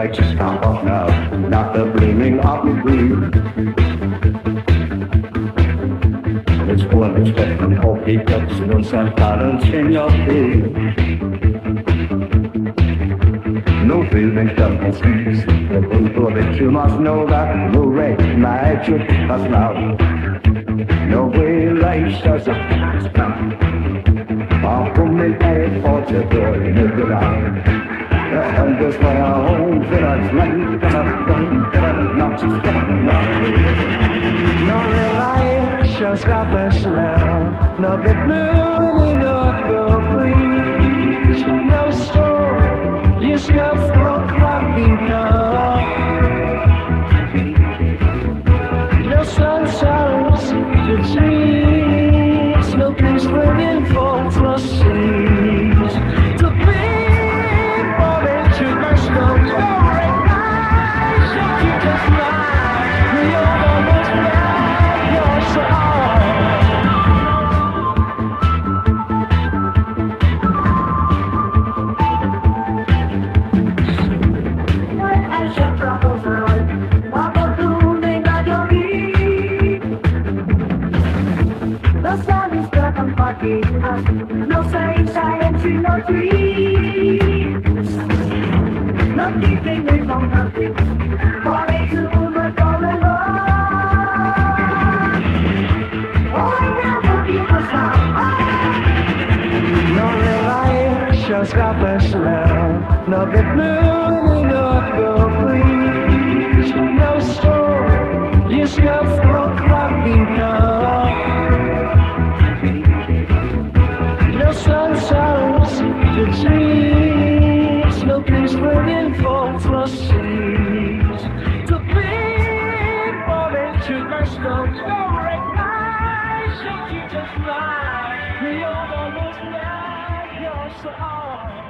like to stop off now, not the blaming of the green. It's full of respect and hope he gets no some talents in your field. No feeling double speaks. The people that you must know that will recognize you as loud. No way life does a pass down. Our homemade pay for the door in the ground. And just by our own village life, not to stop. No real life shall stop us now. No big blue, no go free. No storm, you shall float clapping now. No sunshines, the trees, no place waiting for flushes. To be falling to my snow, recognize you just lie. You're almost back, you're so no sunshine to no trees. No keeping me from nothing. Falling to the golden line. Oh, I never keep us out. No real life shall stop us now. No big blue, no go free. No storm, you shall float clapping now. Sunshines, the trees, no place waiting for flushes. To be falling to my snow, don't recognize you just lie. You're almost there, you're so